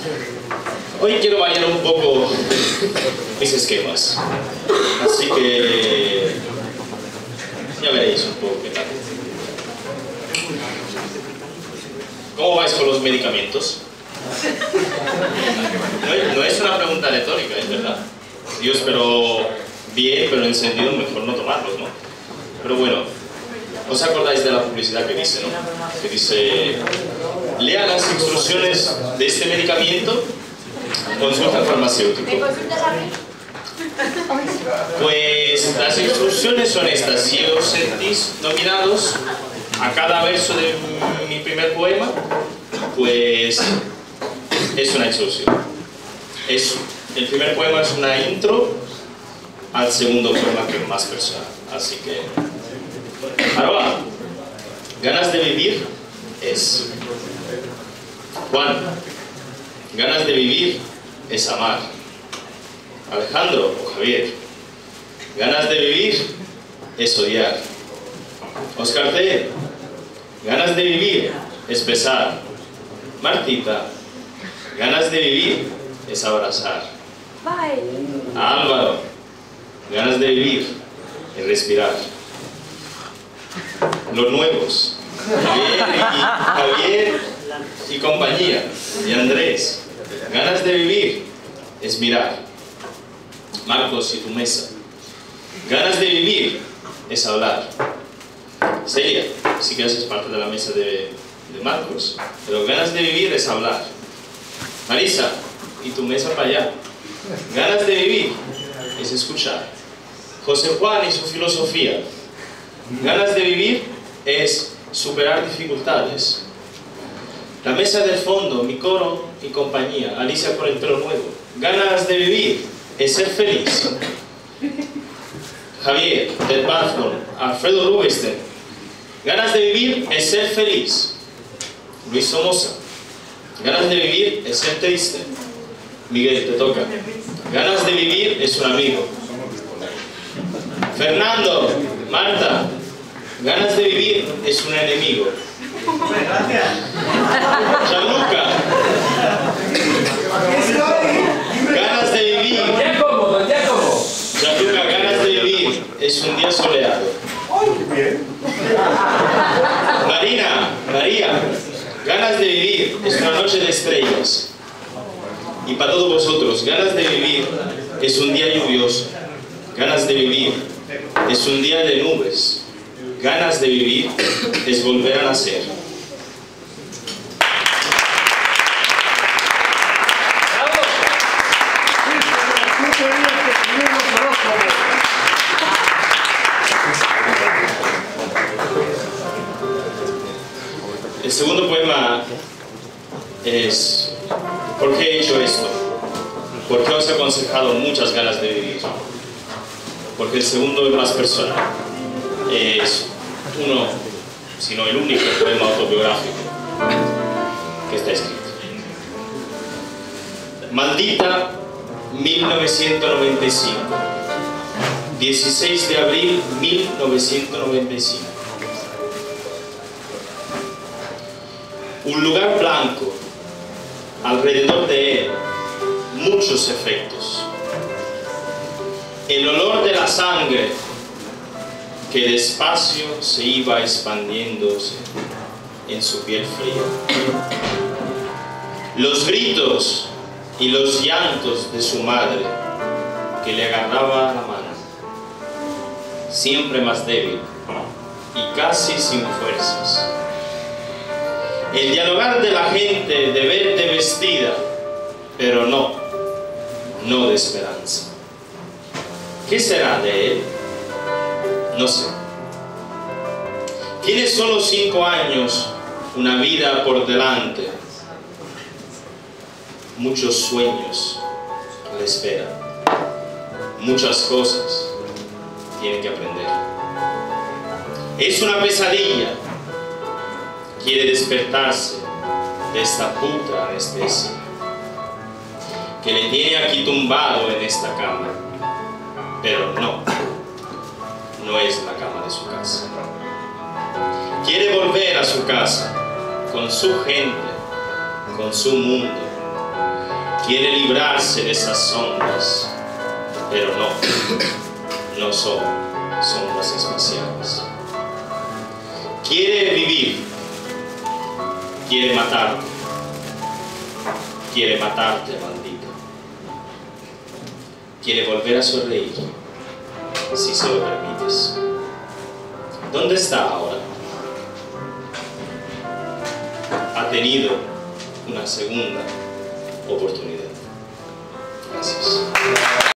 Hoy quiero variar un poco mis esquemas, así que ya veréis un poco qué tal. ¿Cómo vais con los medicamentos? No es una pregunta retórica, es verdad. Yo espero bien, pero en sentido mejor no tomarlos, ¿no? Pero bueno, ¿os acordáis de la publicidad que dice, no? Que dice, lea las instrucciones de este medicamento, consulta al farmacéutico. Pues las instrucciones son estas. Si os sentís nominados a cada verso de mi primer poema, pues es una instrucción. El primer poema es una intro al segundo poema, que es más personal. Así que, ahora va. Ganas de vivir es Juan. Ganas de vivir es amar. Alejandro o Javier. Ganas de vivir es odiar. Oscar T. Ganas de vivir es besar. Martita. Ganas de vivir es abrazar. Álvaro. Ganas de vivir es respirar. Los nuevos. Javier y compañía. Y Andrés. Ganas de vivir es mirar. Marcos y tu mesa. Ganas de vivir es hablar. Celia, sí que haces parte de la mesa de Marcos, pero ganas de vivir es hablar. Marisa, y tu mesa para allá. Ganas de vivir es escuchar. José Juan y su filosofía. Ganas de vivir es superar dificultades. La mesa del fondo, mi coro y compañía. Alicia con el pelo nuevo. Ganas de vivir es ser feliz. Javier, del Bathroom, Alfredo Rubinstein. Ganas de vivir es ser feliz. Luis Somoza. Ganas de vivir es ser triste. Miguel, te toca. Ganas de vivir es un amigo. Fernando, Marta. Ganas de vivir es un enemigo. Gianluca. Ganas de vivir. Gianluca, ganas de vivir es un día soleado. María, ganas de vivir es una noche de estrellas. Y para todos vosotros, ganas de vivir es un día lluvioso. Ganas de vivir es un día de nubes. Ganas de vivir es volver a nacer. El segundo poema es ¿por qué he hecho esto? ¿Por qué os he aconsejado muchas ganas de vivir? Porque el segundo es más personal. Es uno, si no el único poema autobiográfico que está escrito. Maldita 1995. 16 de abril 1995. Un lugar blanco, alrededor de él, muchos efectos. El olor de la sangre que despacio se iba expandiéndose en su piel fría. Los gritos y los llantos de su madre que le agarraba la mano, siempre más débil y casi sin fuerzas. El dialogar de la gente de verte vestida, pero no de esperanza. ¿Qué será de él? No sé. Tiene solo 5 años, una vida por delante. Muchos sueños le esperan. Muchas cosas tiene que aprender. Es una pesadilla. Quiere despertarse de esta puta anestesia que le tiene aquí tumbado en esta cama. Pero no es la cama de su casa. Quiere volver a su casa, con su gente, con su mundo, Quiere librarse de esas sombras, pero no son sombras espaciales. Quiere vivir, quiere matarte, maldita. Quiere volver a sonreír, si se lo permites. ¿Dónde está ahora? Ha tenido una segunda oportunidad. Gracias.